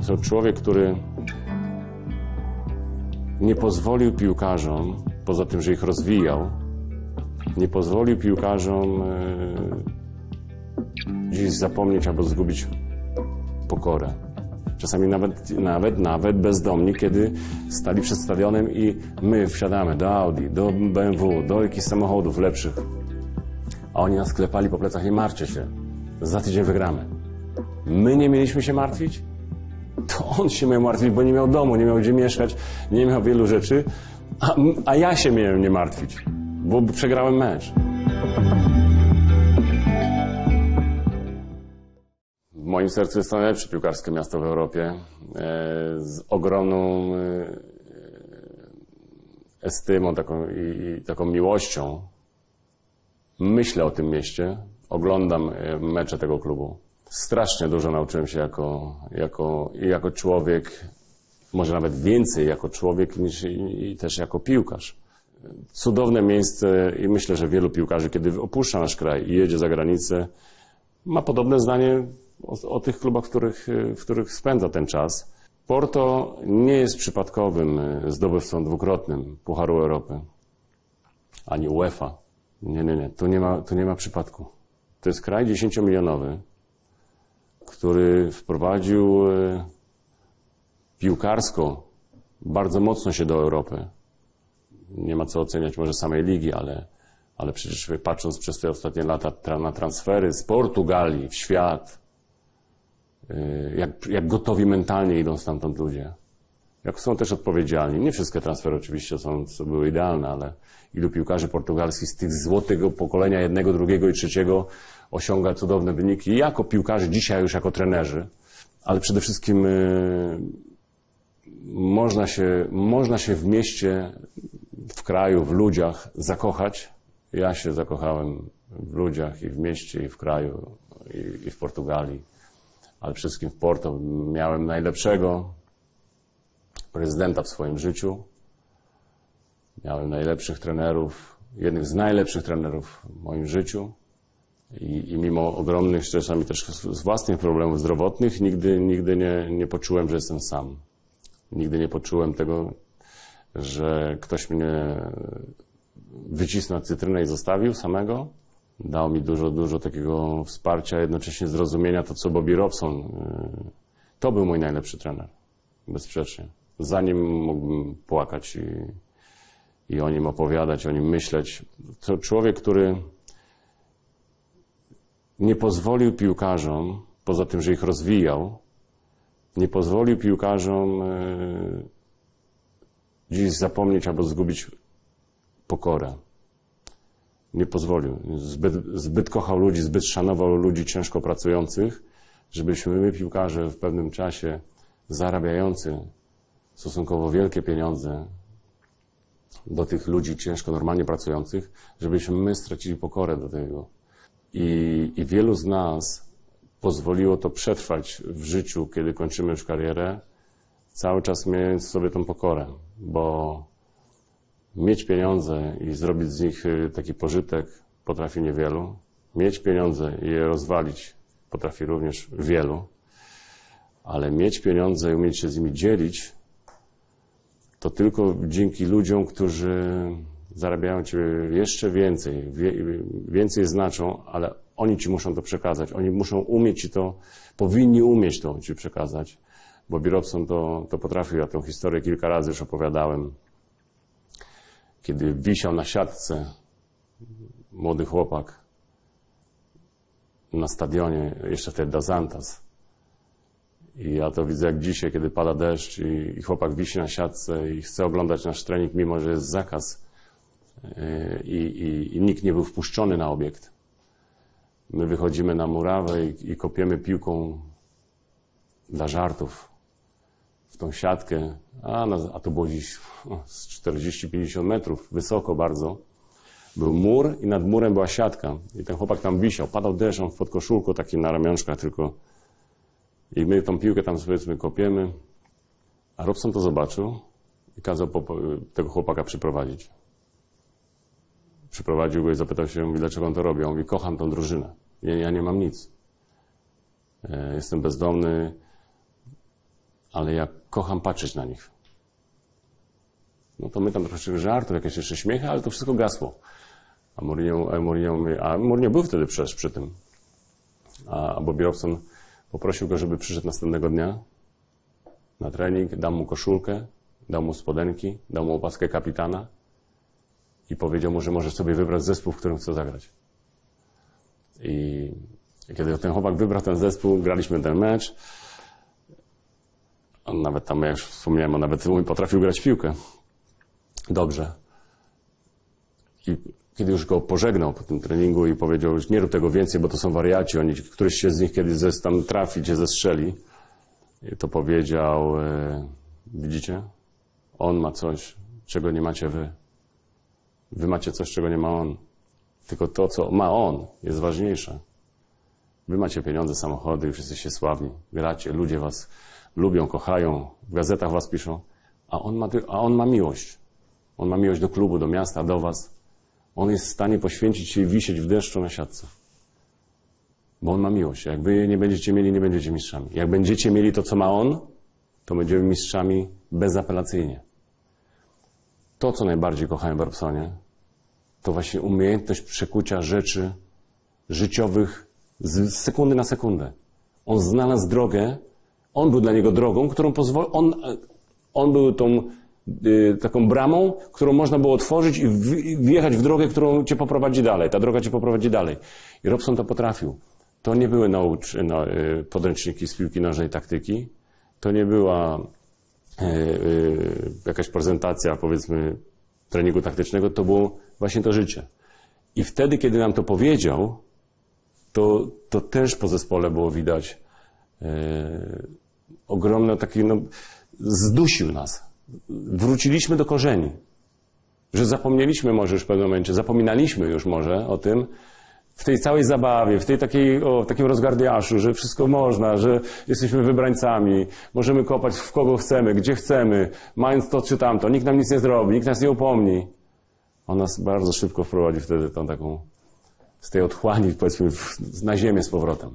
To człowiek, który nie pozwolił piłkarzom, poza tym, że ich rozwijał, nie pozwolił piłkarzom gdzieś zapomnieć albo zgubić pokorę. Czasami nawet bezdomni, kiedy stali przed stadionem i my wsiadamy do Audi, do BMW, do jakichś samochodów lepszych, a oni nas klepali po plecach: nie martwcie się, za tydzień wygramy. My nie mieliśmy się martwić? To on się miał martwić, bo nie miał domu, nie miał gdzie mieszkać, nie miał wielu rzeczy, a ja się miałem nie martwić, bo przegrałem mecz. W moim sercu jest to najlepsze piłkarskie miasto w Europie, z ogromną estymą i taką miłością. Myślę o tym mieście, oglądam mecze tego klubu. Strasznie dużo nauczyłem się jako człowiek, może nawet więcej jako człowiek niż i też jako piłkarz. Cudowne miejsce i myślę, że wielu piłkarzy, kiedy opuszcza nasz kraj i jedzie za granicę, ma podobne zdanie o tych klubach, w których spędza ten czas. Porto nie jest przypadkowym zdobywcą dwukrotnym Pucharu Europy, ani UEFA. Nie, tu nie ma przypadku. To jest kraj 10-milionowy, który wprowadził piłkarsko bardzo mocno się do Europy. Nie ma co oceniać może samej ligi, ale przecież patrząc przez te ostatnie lata na transfery z Portugalii w świat, jak gotowi mentalnie idą stamtąd ludzie. Jak są też odpowiedzialni. Nie wszystkie transfery oczywiście były idealne, ale ilu piłkarzy portugalskich z tych złotego pokolenia jednego, drugiego i trzeciego osiąga cudowne wyniki jako piłkarzy, dzisiaj już jako trenerzy, ale przede wszystkim można się w mieście, w kraju, w ludziach zakochać. Ja się zakochałem w ludziach i w mieście, i w kraju, i w Portugalii, ale przede wszystkim w Porto. Miałem najlepszego prezydenta w swoim życiu. Miałem najlepszych trenerów, jednych z najlepszych trenerów w moim życiu. I mimo ogromnych, czasami też z własnych problemów zdrowotnych, nigdy nie poczułem, że jestem sam. Nigdy nie poczułem tego, że ktoś mnie wycisnął na cytrynę i zostawił samego. Dał mi dużo takiego wsparcia, jednocześnie zrozumienia, to co Bobby Robson. To był mój najlepszy trener, bezsprzecznie. Zanim mógłbym płakać i o nim opowiadać, o nim myśleć. To człowiek, który nie pozwolił piłkarzom, poza tym, że ich rozwijał, nie pozwolił piłkarzom gdzieś zapomnieć albo zgubić pokorę. Nie pozwolił. Zbyt kochał ludzi, zbyt szanował ludzi ciężko pracujących, żebyśmy my, piłkarze, w pewnym czasie zarabiający stosunkowo wielkie pieniądze do tych ludzi ciężko, normalnie pracujących, żebyśmy my stracili pokorę do tego. I wielu z nas pozwoliło to przetrwać w życiu, kiedy kończymy już karierę, cały czas mieć sobie tą pokorę, bo mieć pieniądze i zrobić z nich taki pożytek potrafi niewielu. Mieć pieniądze i je rozwalić potrafi również wielu, ale mieć pieniądze i umieć się z nimi dzielić, to tylko dzięki ludziom, którzy zarabiają Cię jeszcze więcej, więcej znaczą, ale oni Ci muszą to przekazać. Oni muszą umieć Ci to, powinni umieć to Ci przekazać. Bobby Robson to potrafił. Ja tę historię kilka razy już opowiadałem. Kiedy wisiał na siatce młody chłopak na stadionie, jeszcze wtedy Dos Antas. I ja to widzę jak dzisiaj, kiedy pada deszcz i chłopak wisi na siatce i chce oglądać nasz trening, mimo że jest zakaz i nikt nie był wpuszczony na obiekt. My wychodzimy na murawę i kopiemy piłką dla żartów w tą siatkę, a to było gdzieś z 40-50 metrów, wysoko bardzo. Był mur i nad murem była siatka i ten chłopak tam wisiał. Padał deszcz, on w podkoszulku takim na ramionczkach tylko. I my tą piłkę tam powiedzmy kopiemy, a Robson to zobaczył i kazał tego chłopaka przyprowadzić. Przyprowadził go i zapytał się, mówi, dlaczego on to robi. On mówi, kocham tą drużynę. Ja nie mam nic. Jestem bezdomny. ale ja kocham patrzeć na nich. No to my tam troszeczkę żartów, jakieś jeszcze śmiechy, ale to wszystko gasło. A Mourinho był wtedy przy tym. A Bobby Robson poprosił go, żeby przyszedł następnego dnia na trening, dał mu koszulkę, dał mu spodenki, dał mu opaskę kapitana i powiedział mu, że może sobie wybrać zespół, w którym chce zagrać. I kiedy ten chłopak wybrał ten zespół, graliśmy ten mecz. On nawet tam, jak już wspomniałem, on nawet potrafił grać w piłkę. Dobrze. I kiedy już go pożegnał po tym treningu i powiedział, że nie rób tego więcej, bo to są wariaci, któryś się z nich kiedyś tam trafi, cię zestrzeli, to powiedział, widzicie, on ma coś, czego nie macie wy. Wy macie coś, czego nie ma on. Tylko to, co ma on, jest ważniejsze. Wy macie pieniądze, samochody, już jesteście sławni, gracie, ludzie was lubią, kochają, w gazetach was piszą, a on ma miłość. On ma miłość do klubu, do miasta, do was. On jest w stanie poświęcić się i wisieć w deszczu na siatce. Bo on ma miłość. Jak wy jej nie będziecie mieli, nie będziecie mistrzami. Jak będziecie mieli to, co ma on, to będziemy mistrzami bezapelacyjnie. To, co najbardziej kochałem w Robsonie, to właśnie umiejętność przekucia rzeczy życiowych z sekundy na sekundę. On znalazł drogę, on był dla niego drogą, którą pozwolił, on był tą taką bramą, którą można było otworzyć i wjechać w drogę, którą cię poprowadzi dalej. Ta droga cię poprowadzi dalej. I Robson to potrafił. To nie były podręczniki z piłki nożnej taktyki. To nie była jakaś prezentacja, powiedzmy, treningu taktycznego. To było właśnie to życie. I wtedy, kiedy nam to powiedział, to też po zespole było widać ogromne takie, zdusił nas. Wróciliśmy do korzeni. Że zapomnieliśmy może już w pewnym momencie, zapominaliśmy już może o tym, w tej całej zabawie, w tej takim rozgardiaszu, że wszystko można, że jesteśmy wybrańcami, możemy kopać w kogo chcemy, gdzie chcemy, mając to czy tamto, nikt nam nic nie zrobi, nikt nas nie upomni. On nas bardzo szybko wprowadzi wtedy tą taką, z tej otchłani, powiedzmy, na ziemię z powrotem.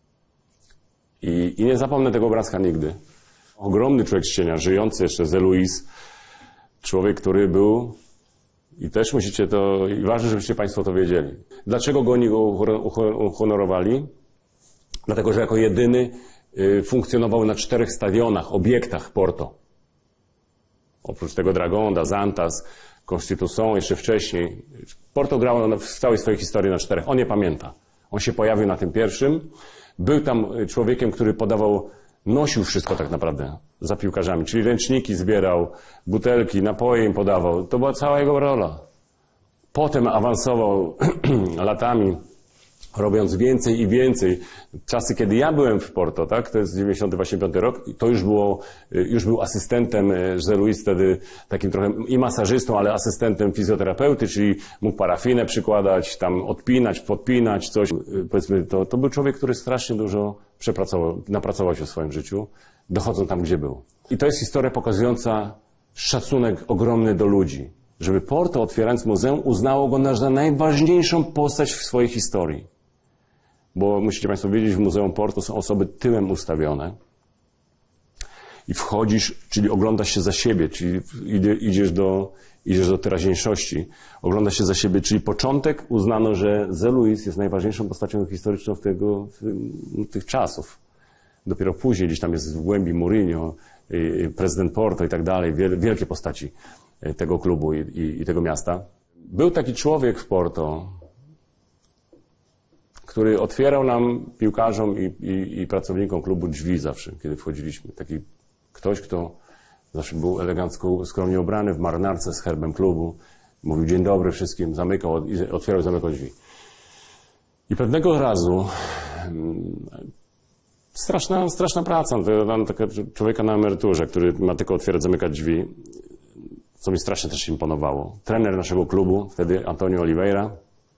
I nie zapomnę tego obrazka nigdy. Ogromny człowiek z cienia, żyjący jeszcze z Luis, człowiek, który był, i też musicie to, i ważne, żebyście Państwo to wiedzieli. Dlaczego go oni go uhonorowali? Dlatego, że jako jedyny funkcjonował na 4 stadionach, obiektach Porto. Oprócz tego Dragão, das Antas, Constituição, jeszcze wcześniej. Porto grało w całej swojej historii na 4. On nie pamięta. On się pojawił na tym pierwszym. Był tam człowiekiem, który nosił wszystko tak naprawdę za piłkarzami, czyli ręczniki zbierał, butelki, napoje im podawał. To była cała jego rola. Potem awansował latami, robiąc więcej i więcej. Czasy, kiedy ja byłem w Porto, tak, to jest 95 rok, to już był asystentem José Luis, wtedy takim trochę i masażystą, ale asystentem fizjoterapeuty, czyli mógł parafinę przykładać, tam odpinać, podpinać, coś. Powiedzmy, to był człowiek, który strasznie dużo napracował się w swoim życiu, dochodząc tam, gdzie był. I to jest historia pokazująca szacunek ogromny do ludzi. Żeby Porto, otwierając muzeum, uznało go za najważniejszą postać w swojej historii. Bo musicie Państwo wiedzieć, w Muzeum Porto są osoby tyłem ustawione i wchodzisz, czyli oglądasz się za siebie, czyli idziesz do teraźniejszości, oglądasz się za siebie, czyli początek uznano, że José Luis jest najważniejszą postacią historyczną tych czasów. Dopiero później gdzieś tam jest w głębi Mourinho, prezydent Porto i tak dalej, wielkie postaci tego klubu i tego miasta. Był taki człowiek w Porto, który otwierał nam, piłkarzom i pracownikom klubu, drzwi zawsze, kiedy wchodziliśmy. Taki ktoś, kto zawsze był elegancko, skromnie ubrany, w marynarce z herbem klubu. Mówił dzień dobry wszystkim, otwierał i zamykał drzwi. I pewnego razu, straszna praca, to takiego człowieka na emeryturze, który ma tylko otwierać, zamykać drzwi, co mi strasznie też imponowało. Trener naszego klubu, wtedy Antonio Oliveira,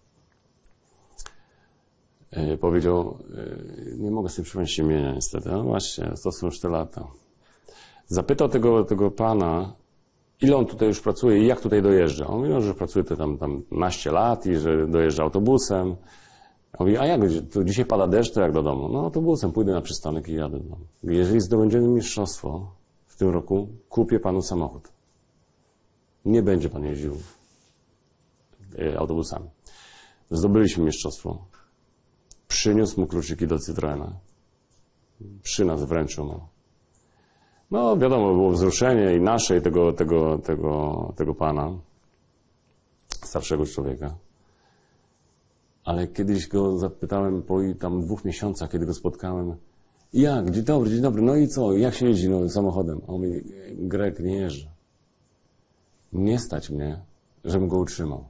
powiedział, nie mogę sobie przypomnieć imienia niestety, no właśnie, to są już te lata. Zapytał tego pana, ile on tutaj już pracuje i jak tutaj dojeżdża. On mówił, że pracuje tam naście lat i że dojeżdża autobusem. A mówi, a jak, to dzisiaj pada deszcz, to jak do domu? No autobusem, pójdę na przystanek i jadę do domu. Jeżeli zdobędziemy mistrzostwo w tym roku, kupię panu samochód. Nie będzie pan jeździł autobusami. Zdobyliśmy mistrzostwo. Przyniósł mu kluczyki do Citroena. Przy nas wręczył mu. No wiadomo, było wzruszenie i nasze, i tego pana, starszego człowieka. Ale kiedyś go zapytałem po tam 2 miesiącach, kiedy go spotkałem, jak, dzień dobry, no i co, jak się jeździ samochodem? A on mówi, Greg, nie jeżdżę. Nie stać mnie, żebym go utrzymał.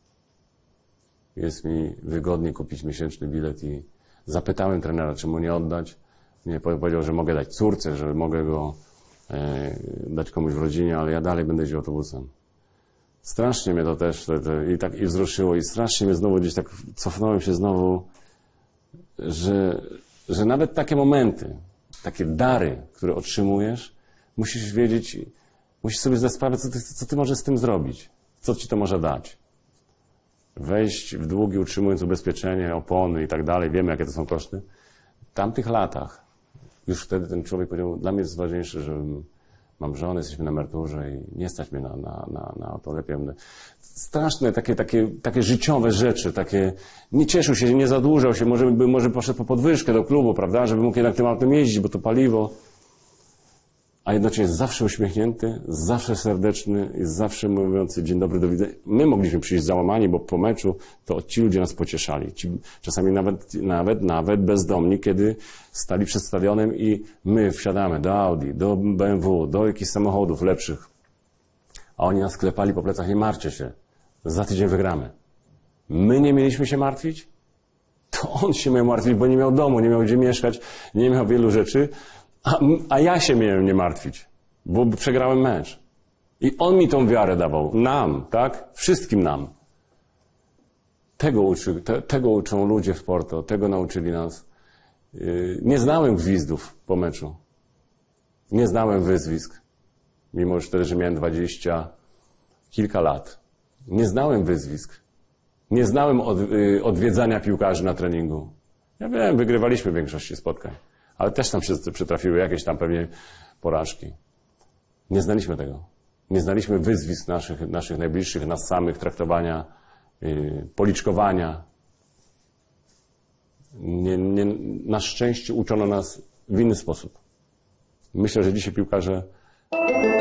Jest mi wygodnie kupić miesięczny bilet i zapytałem trenera, czy mu nie oddać. Nie, powiedział, że mogę dać córce, że mogę go dać komuś w rodzinie, ale ja dalej będę jeździł autobusem. Strasznie mnie to też i wzruszyło i strasznie mnie znowu gdzieś tak cofnąłem się znowu, że nawet takie momenty, takie dary, które otrzymujesz, musisz wiedzieć, musisz sobie zdać sprawę, co ty możesz z tym zrobić, co ci to może dać. Wejść w długi, utrzymując ubezpieczenie, opony i tak dalej, wiemy jakie to są koszty. W tamtych latach już wtedy ten człowiek powiedział, dla mnie jest ważniejsze, że mam żonę, jesteśmy na emeryturze i nie stać mnie na to, lepiej będę. Straszne, takie życiowe rzeczy, takie, nie cieszył się, nie zadłużał się, może poszedł po podwyżkę do klubu, prawda, żeby mógł jednak tym autem jeździć, bo to paliwo. A jednocześnie zawsze uśmiechnięty, zawsze serdeczny i zawsze mówiący dzień dobry, do widzenia. My mogliśmy przyjść załamani, bo po meczu to ci ludzie nas pocieszali. Czasami nawet bezdomni, kiedy stali przed stadionem i my wsiadamy do Audi, do BMW, do jakichś samochodów lepszych. A oni nas klepali po plecach, nie martwcie się, za tydzień wygramy. My nie mieliśmy się martwić? To on się miał martwić, bo nie miał domu, nie miał gdzie mieszkać, nie miał wielu rzeczy. A ja się miałem nie martwić, bo przegrałem mecz. I on mi tą wiarę dawał. Nam, tak? Wszystkim nam. Tego uczą ludzie w Porto, tego nauczyli nas. Nie znałem gwizdów po meczu. Nie znałem wyzwisk. Mimo że wtedy, że miałem 20 kilka lat. Nie znałem wyzwisk. Nie znałem odwiedzania piłkarzy na treningu. Ja wiem, wygrywaliśmy w większości spotkań. Ale też tam się przytrafiły jakieś tam pewnie porażki. Nie znaliśmy tego. Nie znaliśmy wyzwisk naszych najbliższych, nas samych, traktowania, policzkowania. Na szczęście uczono nas w inny sposób. Myślę, że dzisiaj piłkarze